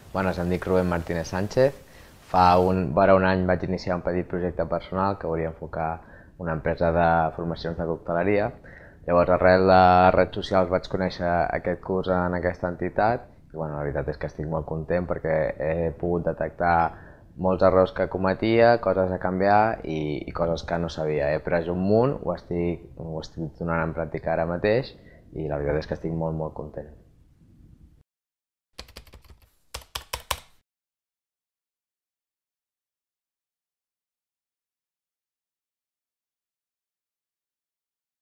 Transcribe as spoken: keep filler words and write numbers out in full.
Bones, em dic Rubén Martínez Sánchez. Fa un, vora un any vaig iniciar un petit projecte personal que volia enfocar una empresa de formacions de cocteleria. Llavors, arrel de redes socials vaig conèixer aquest curs en aquesta entitat i bueno, la veritat és que estic molt content perquè he pogut detectar molts errors que cometia, coses a canviar i, i coses que no sabia. He après un munt, ho estic, ho estic donant en pràctica ara mateix i la veritat és que estic molt, molt content.